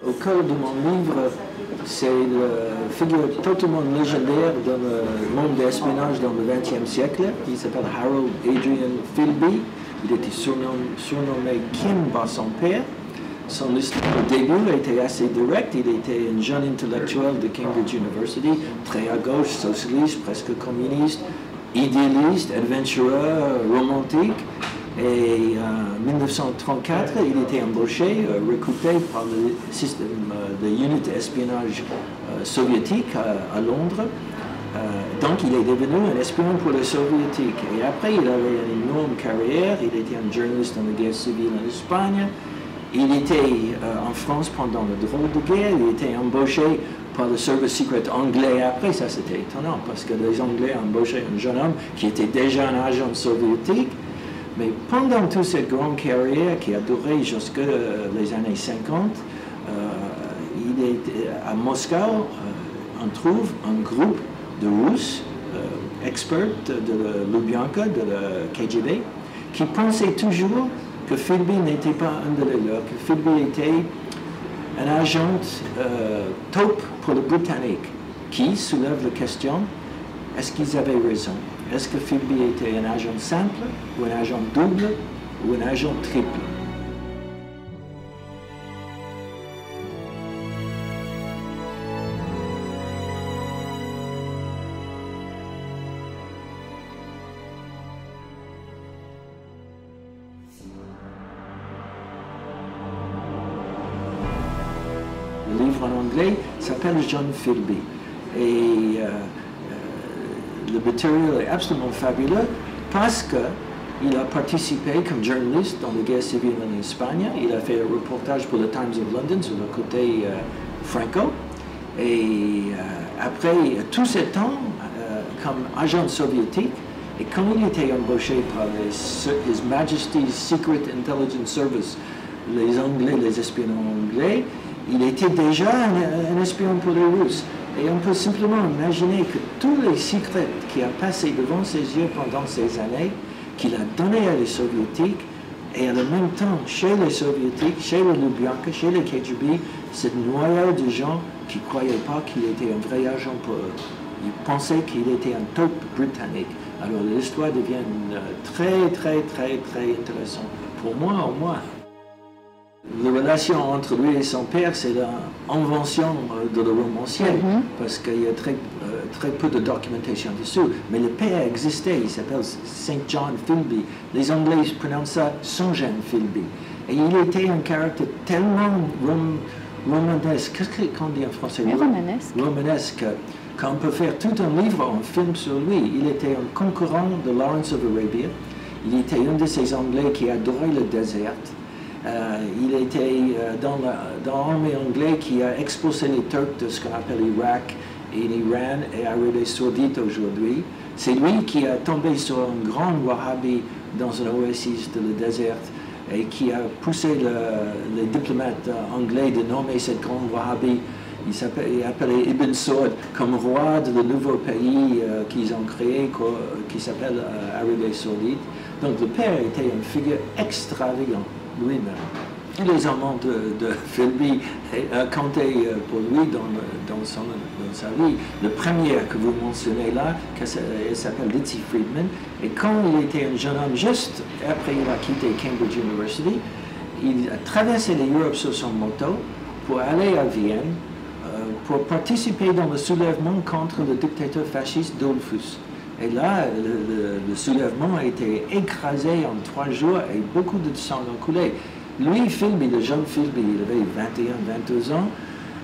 Au cœur de mon livre, c'est une figure totalement légendaire dans le monde de l'espionnage dans le XXe siècle. Il s'appelle Harold Adrian Philby. Il était surnommé Kim par son père. Son histoire au début était assez directe. Il était un jeune intellectuel de Cambridge University, très à gauche, socialiste, presque communiste, idéaliste, adventureux, romantique. Et en 1934, il était embauché, recruté par le système de unité d'espionnage soviétique à Londres. Donc il est devenu un espion pour les soviétiques. Et après, il avait une énorme carrière. Il était un journaliste dans la guerre civile en Espagne. Il était en France pendant le drôle de guerre. Il était embauché par le service secret anglais après. Ça, c'était étonnant parce que les Anglais embauchaient un jeune homme qui était déjà un agent soviétique. Mais pendant toute cette grande carrière qui a duré jusqu'aux les années 50, il est, à Moscou, on trouve un groupe de Russes, experts de Lubyanka, de la KGB, qui pensaient toujours que Philby n'était pas un de leurs, que Philby était un agent taupe pour les Britanniques, qui soulève la question, est-ce qu'ils avaient raison? Est-ce que Philby était un agent simple, ou un agent double, ou un agent triple? Le livre en anglais s'appelle John Philby. Et le matériel est absolument fabuleux parce qu'il a participé comme journaliste dans la guerre civile en Espagne. Il a fait un reportage pour le Times of London sur le côté Franco. Et après tout ce temps, comme agent soviétique, et quand il était embauché par His Majesty's Secret Intelligence Service, les Anglais, les espions anglais, il était déjà un espion pour les Russes. Et on peut simplement imaginer que tous les secrets qui a passé devant ses yeux pendant ces années, qu'il a donné à les Soviétiques, et en même temps, chez les Soviétiques, chez les Lubyanka, chez les KGB, cette noyau de gens qui ne croyaient pas qu'il était un vrai agent pour eux. Ils pensaient qu'il était un taupe britannique. Alors l'histoire devient très, très, très, très intéressante. Pour moi, au moins. La relation entre lui et son père, c'est l'invention de le romancier, parce qu'il y a très peu de documentation dessus. Mais le père existait, il s'appelle Saint John Philby. Les Anglais prononcent ça Saint John Philby. Et il était un caractère tellement romanesque. Qu'est-ce qu'on dit en français? Romanesque. Romanesque. Qu'on peut faire tout un livre, un film sur lui. Il était un concurrent de Lawrence of Arabia. Il était un de ces Anglais qui adorait le désert. Il était dans l'armée anglaise qui a expulsé les Turcs de ce qu'on appelle l'Irak et l'Iran et Arabie Saoudite aujourd'hui. C'est lui qui a tombé sur un grand Wahhabi dans un oasis de le désert et qui a poussé les diplomates anglais de nommer cette grande Wahhabi. Il appelé Ibn Saud comme roi de le nouveau pays qu'ils ont créé, qui s'appelle Arabie Saoudite. Donc le père était une figure extravagante lui-même. Tous les amants de Philby comptaient pour lui dans sa vie. Le premier que vous mentionnez là, elle s'appelle Litzy Friedman, et quand il était un jeune homme, juste après il a quitté Cambridge University, il a traversé l'Europe sur son moto pour aller à Vienne, pour participer dans le soulèvement contre le dictateur fasciste Dollfuss. Et là, le soulèvement a été écrasé en 3 jours et beaucoup de sang a coulé. Lui, Philby, le jeune Philby, il avait 21, 22 ans,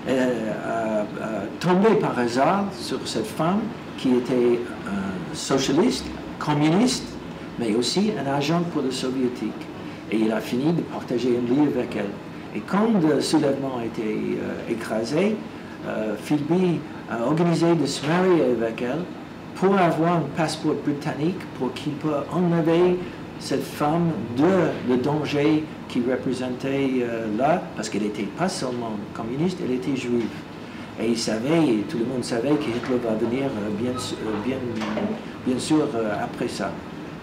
tombé par hasard sur cette femme qui était socialiste, communiste, mais aussi un agent pour les soviétiques. Et il a fini de partager un lit avec elle. Et quand le soulèvement a été écrasé, Philby a organisé de se marier avec elle pour avoir un passeport britannique pour qu'il puisse enlever cette femme de le danger qu'il représentait là, parce qu'elle n'était pas seulement communiste, elle était juive. Et il savait, et tout le monde savait que Hitler va venir bien sûr après ça.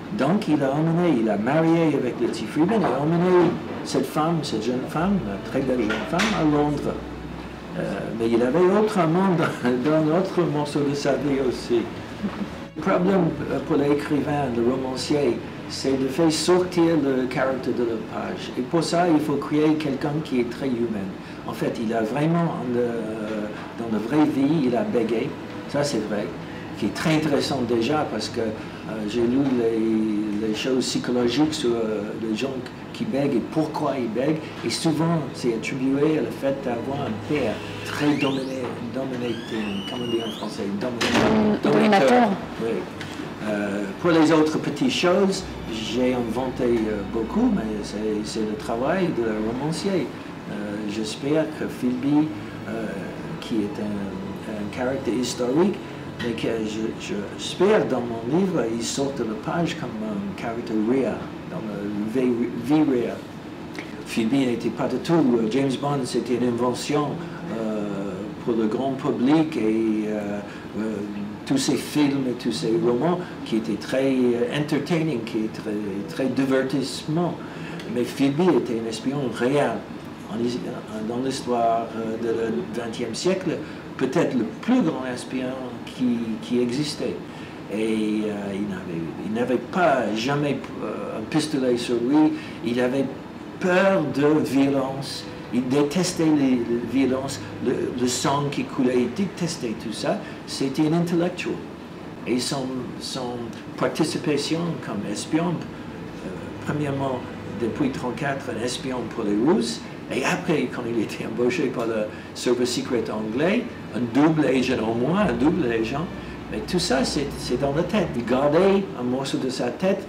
Donc il a marié avec Letty Friedman, il a emmené cette femme, cette jeune femme, une très belle jeune femme, à Londres. Mais il avait autre monde dans d'autres morceaux de sa vie aussi. Le problème pour l'écrivain, le romancier, c'est de faire sortir le caractère de la page. Et pour ça, il faut créer quelqu'un qui est très humain. En fait, il a vraiment, dans la vraie vie, il a bégayé, ça c'est vrai, qui est très intéressant déjà parce que j'ai lu les choses psychologiques sur les gens qui bèguent et pourquoi ils bèguent. Et souvent, c'est attribué à le fait d'avoir un père très dominating, comme on dit en français, dominateur. Oui. Pour les autres petites choses, j'ai inventé beaucoup, mais c'est le travail de romancier. J'espère que Philby, qui est un caractère historique, mais que j'espère dans mon livre, il sort de la page comme un caractère réel, dans la vie réelle. Philby n'était pas du tout. James Bond, c'était une invention pour le grand public et tous ces films et tous ces romans qui étaient très entertaining, qui étaient très divertissement. Mais Philby était un espion réel dans l'histoire du XXe siècle, peut-être le plus grand espion qui existait. Et il n'avait pas jamais un pistolet sur lui, il avait peur de violence, il détestait les violences, le sang qui coulait, il détestait tout ça. C'était un intellectuel. Et son participation comme espion, premièrement, depuis 1934, un espion pour les Russes, et après, quand il était embauché par le service secret anglais, un double agent au moins, un double agent, mais tout ça, c'est dans la tête. Il gardait un morceau de sa tête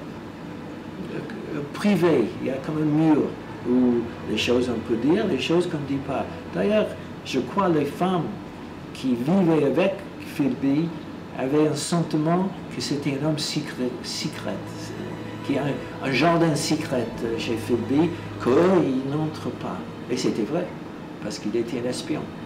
privé, il y a comme un mur où les choses on peut dire, les choses qu'on ne dit pas. D'ailleurs, je crois que les femmes qui vivaient avec Philby avaient un sentiment que c'était un homme secret, qu'il y a un jardin secret chez Philby, qu'eux, ils n'entrent pas. Et c'était vrai, parce qu'il était un espion.